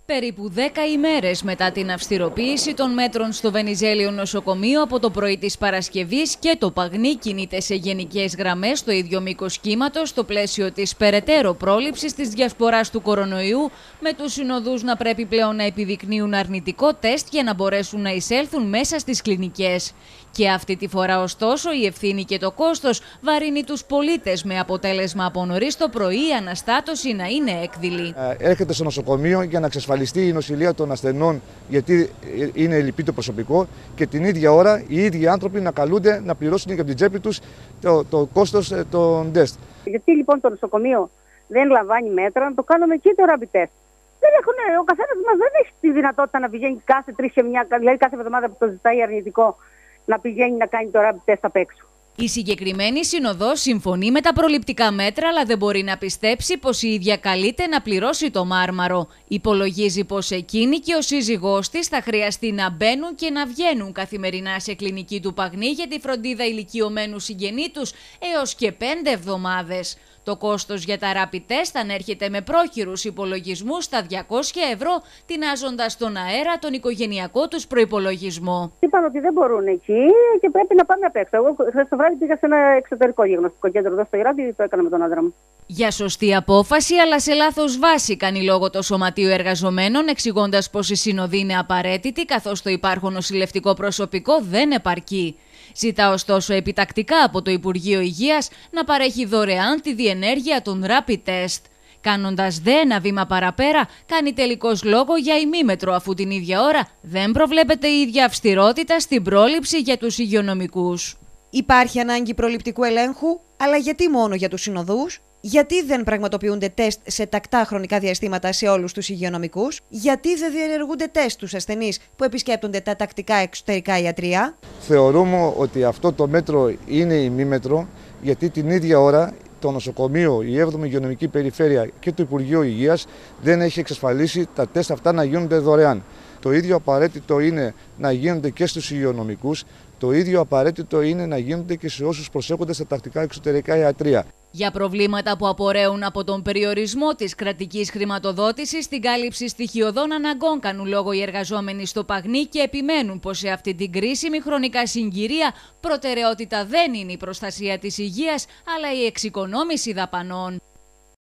Περίπου 10 ημέρες μετά την αυστηροποίηση των μέτρων στο Βενιζέλιο νοσοκομείο από το πρωί της Παρασκευής και το Παγνί κινείται σε γενικές γραμμές στο ίδιο μήκος κύματος στο πλαίσιο της περαιτέρω πρόληψης της διασποράς του κορονοϊού, με τους συνοδούς να πρέπει πλέον να επιδεικνύουν αρνητικό τεστ για να μπορέσουν να εισέλθουν μέσα στις κλινικές. Και αυτή τη φορά ωστόσο η ευθύνη και το κόστος βαρύνει τους πολίτες, με αποτέλεσμα από νωρίς το πρωί η αναστάτωση να είναι έκδηλη. Έρχεται στο νοσοκομείο για να εξασφαλιστεί η νοσηλεία των ασθενών, γιατί είναι λυπή το προσωπικό, και την ίδια ώρα οι ίδιοι άνθρωποι να καλούνται να πληρώσουν για την τσέπη τους το κόστος των τεστ. Γιατί λοιπόν το νοσοκομείο δεν λαμβάνει μέτρα να το κάνουμε και το rapid test? Ο καθένας μας δεν έχει τη δυνατότητα να πηγαίνει κάθε 3 και 1, δηλαδή κάθε εβδομάδα που το ζητάει αρνητικό, να πηγαίνει να κάνει το rapid test απ' έξω. Η συγκεκριμένη συνοδός συμφωνεί με τα προληπτικά μέτρα, αλλά δεν μπορεί να πιστέψει πως η ίδια καλείται να πληρώσει το μάρμαρο. Υπολογίζει πως εκείνη και ο σύζυγός της θα χρειαστεί να μπαίνουν και να βγαίνουν καθημερινά σε κλινική του Παγνί για τη φροντίδα ηλικιωμένου συγγενή τους έως και 5 εβδομάδες. Το κόστος για τα rapid test ανέρχεται με πρόχειρους υπολογισμούς στα 200 ευρώ, τεινάζοντας στον αέρα τον οικογενειακό τους προϋπολογισμό. Είπαν ότι δεν μπορούν εκεί και πρέπει να πάμε απ' έξω. Εγώ χθες το βράδυ πήγα σε ένα εξωτερικό διαγνωστικό κέντρο εδώ στο Ηράκλειο και το έκανα με τον άντρα μου. Για σωστή απόφαση, αλλά σε λάθος βάση, κάνει λόγο το Σωματείο Εργαζομένων, εξηγώντας πως η σύνοδη είναι απαραίτητη, καθώς το υπάρχον νοσηλευτικό προσωπικό δεν επαρκεί. Ζητά ωστόσο επιτακτικά από το Υπουργείο Υγείας να παρέχει δωρεάν τη διενέργεια των rapid test. Κάνοντας δε ένα βήμα παραπέρα, κάνει τελικώς λόγο για ημίμετρο, αφού την ίδια ώρα δεν προβλέπεται η ίδια αυστηρότητα στην πρόληψη για τους υγειονομικούς. Υπάρχει ανάγκη προληπτικού ελέγχου, αλλά γιατί μόνο για τους συνοδούς? Γιατί δεν πραγματοποιούνται τεστ σε τακτά χρονικά διαστήματα σε όλους τους υγειονομικούς? Γιατί δεν διενεργούνται τεστ στους ασθενείς που επισκέπτονται τα τακτικά εξωτερικά ιατρεία? Θεωρούμε ότι αυτό το μέτρο είναι ημίμετρο, γιατί την ίδια ώρα το νοσοκομείο, η 7η Υγειονομική Περιφέρεια και το Υπουργείο Υγείας δεν έχει εξασφαλίσει τα τεστ αυτά να γίνονται δωρεάν. Το ίδιο απαραίτητο είναι να γίνονται και στους υγειονομικούς, το ίδιο απαραίτητο είναι να γίνονται και σε όσους προσέχονται στα τακτικά εξωτερικά ιατρεία. Για προβλήματα που απορρέουν από τον περιορισμό της κρατικής χρηματοδότησης στην κάλυψη στοιχειωδών αναγκών, κάνουν λόγο οι εργαζόμενοι στο Παγνί και επιμένουν πως σε αυτή την κρίσιμη χρονικά συγκυρία προτεραιότητα δεν είναι η προστασία της υγείας, αλλά η εξοικονόμηση δαπανών.